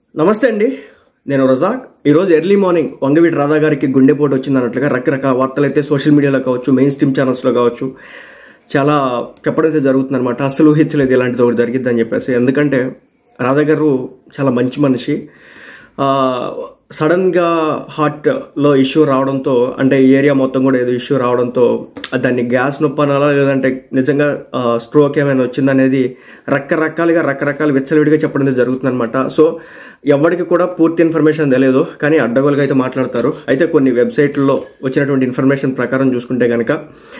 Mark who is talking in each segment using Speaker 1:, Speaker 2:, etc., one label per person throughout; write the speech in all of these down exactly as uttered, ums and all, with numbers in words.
Speaker 1: నమస్తే అండి, నేను రజాక్. ఈరోజు ఎర్లీ మార్నింగ్ వంగవీటి రాధా గారికి గుండెపోటు వచ్చిందన్నట్లుగా రకరకాల వార్తలు అయితే సోషల్ మీడియాలో కావచ్చు, మెయిన్ స్ట్రీమ్ ఛానల్స్లో కావచ్చు చాలా చెప్పడం అయితే జరుగుతుందన్నమాట. అసలు ఊహించలేదు ఇలాంటిది ఒకటి జరిగిద్దని చెప్పేసి. ఎందుకంటే రాధా గారు చాలా మంచి మనిషి. సడన్గా హార్ట్లో ఇష్యూ రావడంతో, అంటే ఏరియా మొత్తం కూడా ఏదో ఇష్యూ రావడంతో దాన్ని గ్యాస్ నొప్పి అనాలా లేదంటే నిజంగా స్ట్రోక్ ఏమైనా వచ్చిందనేది రకరకాలుగా రకరకాల విచ్చలవిడిగా చెప్పడం జరుగుతుందన్నమాట. సో ఎవరికి కూడా పూర్తి ఇన్ఫర్మేషన్ తెలియదు, కానీ అడ్డగోలుగా అయితే మాట్లాడతారు. అయితే కొన్ని వెబ్సైట్లలో వచ్చినటువంటి ఇన్ఫర్మేషన్ ప్రకారం చూసుకుంటే కనుక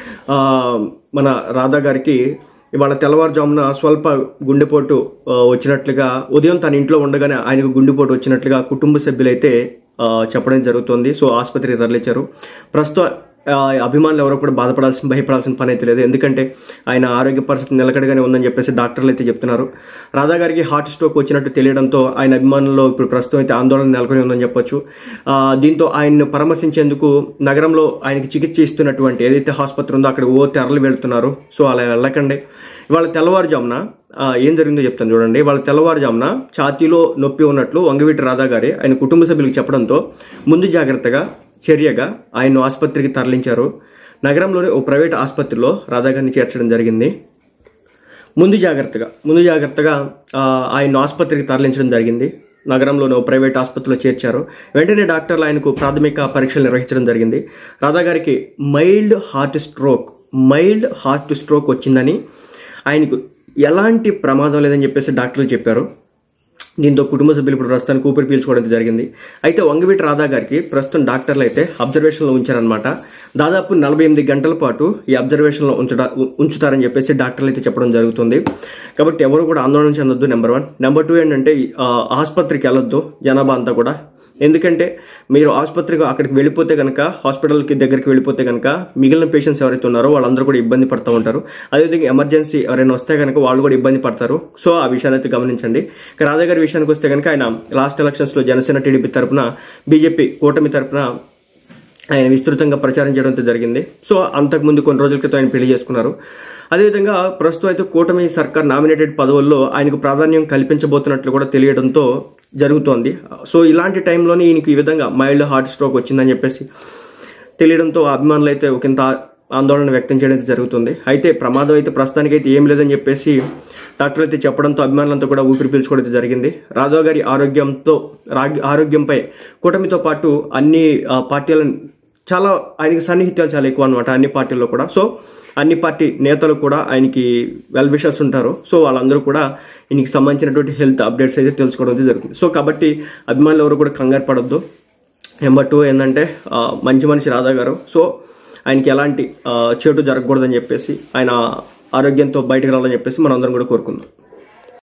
Speaker 1: మన రాధా గారికి ఇవాళ తెల్లవారుజామున స్వల్ప గుండెపోటు వచ్చినట్లుగా, ఉదయం తన ఇంట్లో ఉండగానే ఆయనకు గుండెపోటు వచ్చినట్లుగా కుటుంబ సభ్యులైతే చెప్పడం జరుగుతుంది. సో ఆసుపత్రికి తరలించారు. ప్రస్తుతం అభిమానులు ఎవరో కూడా బాధపడాల్సిన భయపడాల్సిన పని అయితే లేదు. ఎందుకంటే ఆయన ఆరోగ్య పరిస్థితి నిలకడగానే ఉందని చెప్పేసి డాక్టర్లు అయితే చెప్తున్నారు. రాధా గారికి హార్ట్ స్ట్రోక్ వచ్చినట్టు తెలియడంతో ఆయన అభిమానుల్లో ఇప్పుడు ప్రస్తుతం అయితే ఆందోళన నెలకొని ఉందని చెప్పొచ్చు. దీంతో ఆయన్ను పరామర్శించేందుకు నగరంలో ఆయనకి చికిత్స ఇస్తున్నటువంటి ఏదైతే ఆసుపత్రి ఉందో అక్కడ ఓ తెరలు వెళ్తున్నారు. సో అలా వెళ్ళకండి. ఇవాళ తెల్లవారుజామున ఏం జరిగిందో చెప్తాను చూడండి. వాళ్ళ తెల్లవారుజామున ఛాతీలో నొప్పి ఉన్నట్లు వంగవీటి రాధా గారి ఆయన కుటుంబ సభ్యులకు చెప్పడంతో ముందు జాగ్రత్తగా చర్యగా ఆయన్ను ఆసుపత్రికి తరలించారు. నగరంలోని ఓ ప్రైవేట్ ఆసుపత్రిలో రాధా గారిని చేర్చడం జరిగింది. ముందు జాగ్రత్తగా ముందు జాగ్రత్తగా ఆయన్ను ఆసుపత్రికి తరలించడం జరిగింది. నగరంలోని ఓ ప్రైవేట్ ఆసుపత్రిలో చేర్చారు. వెంటనే డాక్టర్లు ఆయనకు ప్రాథమిక పరీక్షలు నిర్వహించడం జరిగింది. రాధా గారికి mild heart stroke mild heart stroke వచ్చిందని, ఆయనకు ఎలాంటి ప్రమాదం లేదని చెప్పేసి డాక్టర్లు చెప్పారు. దీంతో కుటుంబ సభ్యులు ఇప్పుడు ప్రస్తుతానికి ఊపిరి పీల్చుకోవడం జరిగింది. అయితే వంగవీటి రాధా గారికి ప్రస్తుతం డాక్టర్లు అయితే అబ్జర్వేషన్లో ఉంచారనమాట. దాదాపు నలభై ఎనిమిది గంటల పాటు ఈ అబ్జర్వేషన్లో ఉంచడా ఉంచుతారని చెప్పేసి డాక్టర్లు అయితే చెప్పడం జరుగుతుంది. కాబట్టి ఎవరు కూడా ఆందోళన చెందొద్దు, నెంబర్ వన్. నెంబర్ టూ ఏంటంటే ఆసుపత్రికి వెళ్ళొద్దు జనాభా అంతా కూడా. ఎందుకంటే మీరు ఆసుపత్రికి అక్కడికి వెళ్ళిపోతే కనుక, హాస్పిటల్కి దగ్గరికి వెళ్ళిపోతే కనుక మిగిలిన పేషెంట్స్ ఎవరైతే ఉన్నారో వాళ్ళందరూ కూడా ఇబ్బంది పడుతూ ఉంటారు. అదేవిధంగా ఎమర్జెన్సీ ఎవరైనా వస్తే కనుక వాళ్ళు కూడా ఇబ్బంది పడతారు. సో ఆ విషయాన్ని అయితే గమనించండి. రాధా గారి విషయానికి వస్తే కనుక ఆయన లాస్ట్ ఎలక్షన్స్ లో జనసేన టీడీపీ తరఫున, బీజేపీ కూటమి తరఫున ఆయన విస్తృతంగా ప్రచారం చేయడంతో జరిగింది. సో అంతకుముందు కొన్ని రోజుల క్రితం ఆయన పెళ్లి చేసుకున్నారు. అదేవిధంగా ప్రస్తుతం అయితే కూటమి సర్కార్ నామినేటెడ్ పదవుల్లో ఆయనకు ప్రాధాన్యం కల్పించబోతున్నట్లు కూడా తెలియడంతో జరుగుతోంది. సో ఇలాంటి టైంలోనే ఈయనకి ఈ విధంగా మైల్డ్ హార్ట్ స్ట్రోక్ వచ్చిందని చెప్పేసి తెలియడంతో అభిమానులు అయితే ఒకంత ఆందోళన వ్యక్తం చేయడం జరుగుతుంది. అయితే ప్రమాదం అయితే ప్రస్తుతానికి అయితే ఏం లేదని చెప్పేసి డాక్టర్లు అయితే చెప్పడంతో అభిమానులంతా కూడా ఊపిరి పీల్చుకోవడం జరిగింది. రాధా గారి ఆరోగ్యంతో ఆరోగ్యంపై కూటమితో పాటు అన్ని పార్టీలను చాలా ఆయనకి సన్నిహిత్యాలు చాలా ఎక్కువ అనమాట, అన్ని పార్టీల్లో కూడా. సో అన్ని పార్టీ నేతలు కూడా ఆయనకి వెల్ విషర్స్ ఉంటారు. సో వాళ్ళందరూ కూడా ఈయనకి సంబంధించినటువంటి హెల్త్ అప్డేట్స్ అయితే తెలుసుకోవడం అయితే జరుగుతుంది. సో కాబట్టి అభిమానులు ఎవరు కూడా కంగారు పడొద్దు. నెంబర్ టూ ఏంటంటే మంచి మనిషి రాధా గారు. సో ఆయనకి ఎలాంటి చెడు జరగకూడదని చెప్పేసి, ఆయన ఆరోగ్యంతో బయటకు రావాలని చెప్పేసి మనం అందరం కూడా కోరుకుందాం.